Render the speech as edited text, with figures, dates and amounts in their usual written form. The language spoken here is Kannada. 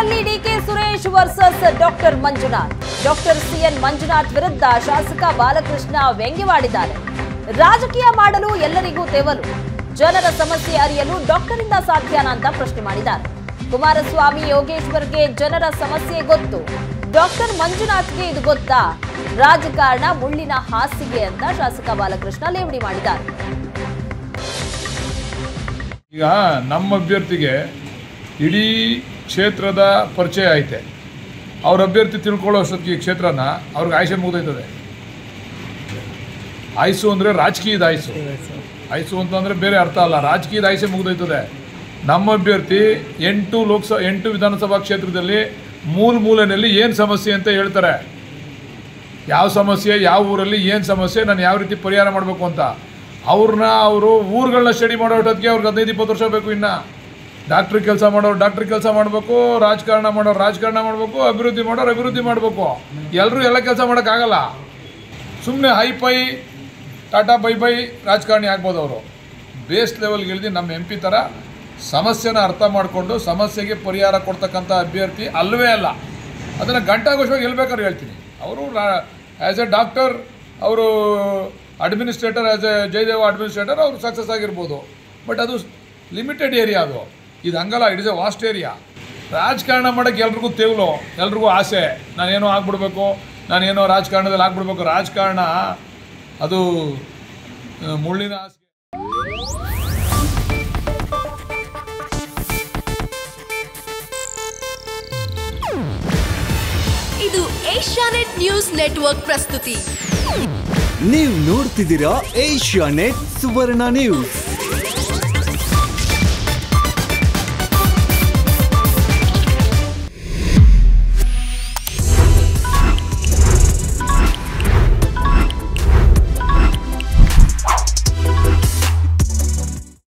ಮಂಡ್ಯದಲ್ಲಿ DK Suresh versus doctor Manjunath. Doctor CN Manjunath ವಿರುದ್ಧ ಶಾಸಕ ಬಾಲಕೃಷ್ಣ ವ್ಯಂಗ್ಯವಾಡಿದ್ದಾರೆ. ರಾಜಕೀಯ ಮಾಡಲು ಎಲ್ಲರಿಗೂ ತೆವಲು, ಜನರ ಸಮಸ್ಯೆ ಅರಿಯಲು ಡಾಕ್ಟರಿಂದ ಸಾಧ್ಯನಾ ಅಂತ ಪ್ರಶ್ನೆ ಮಾಡಿದ್ದಾರೆ. ಕುಮಾರಸ್ವಾಮಿ ಯೋಗೇಶ್ವರ್ಗೆ ಜನರ ಸಮಸ್ಯೆ ಗೊತ್ತು, ಡಾಕ್ಟರ್ ಮಂಜುನಾಥ್ಗೆ ಇದು ಗೊತ್ತಾ? ರಾಜಕಾರಣ ಮುಳ್ಳಿನ ಹಾಸಿಗೆ ಅಂತ ಶಾಸಕ ಬಾಲಕೃಷ್ಣ ಲೇವಡಿ ಮಾಡಿದ್ದಾರೆ. ಈಗ ನಮ್ಮ ಅಭ್ಯರ್ಥಿಗೆ ಇಡೀ ಕ್ಷೇತ್ರದ ಪರಿಚಯ ಐತೆ. ಅವ್ರ ಅಭ್ಯರ್ಥಿ ತಿಳ್ಕೊಳ್ಳೋ ಅಷ್ಟೊತ್ತಿಗೆ ಈ ಕ್ಷೇತ್ರನ ಅವ್ರಿಗೆ ಆಯ್ಸೆ ಮುಗಿದೈತದೆ. ಆಯ್ಸು ಅಂದರೆ ರಾಜಕೀಯದ ಆಯ್ಸು. ಆಯ್ಸು ಅಂತಂದರೆ ಬೇರೆ ಅರ್ಥ ಅಲ್ಲ, ರಾಜಕೀಯದ ಆಯ್ಸೆ ಮುಗಿದೈತದೆ. ನಮ್ಮ ಅಭ್ಯರ್ಥಿ 8 ವಿಧಾನಸಭಾ ಕ್ಷೇತ್ರದಲ್ಲಿ ಮೂಲೆಯಲ್ಲಿ ಏನು ಸಮಸ್ಯೆ ಅಂತ ಹೇಳ್ತಾರೆ. ಯಾವ ಸಮಸ್ಯೆ, ಯಾವ ಊರಲ್ಲಿ ಏನು ಸಮಸ್ಯೆ, ನಾನು ಯಾವ ರೀತಿ ಪರಿಹಾರ ಮಾಡಬೇಕು ಅಂತ ಅವರು ಊರುಗಳನ್ನ ಸ್ಟಡಿ ಮಾಡೋಟಕ್ಕೆ ಅವ್ರಿಗೆ 15-20 ವರ್ಷ ಬೇಕು. ಇನ್ನು ಡಾಕ್ಟ್ರಿ ಕೆಲಸ ಮಾಡೋರು ಡಾಕ್ಟ್ರಿ ಕೆಲಸ ಮಾಡಬೇಕು, ರಾಜಕಾರಣ ಮಾಡೋರು ರಾಜಕಾರಣ ಮಾಡಬೇಕು, ಅಭಿವೃದ್ಧಿ ಮಾಡೋರು ಅಭಿವೃದ್ಧಿ ಮಾಡಬೇಕು. ಎಲ್ಲರೂ ಎಲ್ಲ ಕೆಲಸ ಮಾಡೋಕ್ಕಾಗಲ್ಲ. ಸುಮ್ಮನೆ ಹೈಫೈ ಟಾಟಾ ಬೈ ರಾಜಕಾರಣಿ ಆಗ್ಬೋದು. ಅವರು ಬೇಸ್ ಲೆವೆಲ್ಗೆ ಇಳಿದು ನಮ್ಮ MP ಥರ ಸಮಸ್ಯೆನ ಅರ್ಥ ಮಾಡಿಕೊಂಡು ಸಮಸ್ಯೆಗೆ ಪರಿಹಾರ ಕೊಡ್ತಕ್ಕಂಥ ಅಭ್ಯರ್ಥಿ ಅಲ್ಲವೇ ಅಲ್ಲ. ಅದನ್ನು ಘಂಟಾಘೋಷವಾಗಿ ಹೇಳ್ಬೇಕಾದ್ರೆ ಹೇಳ್ತೀನಿ. ಅವರು ಆ್ಯಸ್ ಎ ಡಾಕ್ಟರ್, ಅವರು administrator, as a Jayadeva administrator ಅವರು ಸಕ್ಸಸ್ ಆಗಿರ್ಬೋದು. ಬಟ್ ಅದು ಲಿಮಿಟೆಡ್ ಏರಿಯಾ. ಇದು ಹಂಗಲ್ಲ, it is a vast area. ರಾಜಕಾರಣ ಮಾಡೋಕ್ಕೆ ಎಲ್ರಿಗೂ ತೇವಲು, ಎಲ್ರಿಗೂ ಆಸೆ, ನಾನೇನೋ ಆಗ್ಬಿಡ್ಬೇಕು, ನಾನೇನೋ ರಾಜಕಾರಣದಲ್ಲಿ ಆಗ್ಬಿಡ್ಬೇಕು. ರಾಜಕಾರಣ ಅದು ಮುಳ್ಳಿನ ಆಸೆ. ಇದು ಏಷ್ಯಾನೆಟ್ ನ್ಯೂಸ್ ನೆಟ್ವರ್ಕ್ ಪ್ರಸ್ತುತಿ. ನೀವು ನೋಡ್ತಿದ್ದೀರಾ ಏಷ್ಯಾನೆಟ್ ಸುವರ್ಣ ನ್ಯೂಸ್.